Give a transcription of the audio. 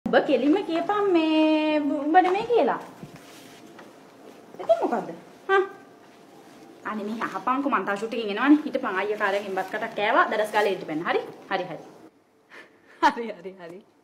ඔබ කෙලිම කියපම් මේ උඹට මේ කියලා. ඉතින් මොකද්ද? හා. අනේ මේ අහපන්කෝ මං තා ෂූට් එකකින් එනවනේ. හිටපන් අයියා කාලෙකින් බත් කටක් කෑවා. දඩස් කාලේ ඉන්න බෑන. හරි? හරි.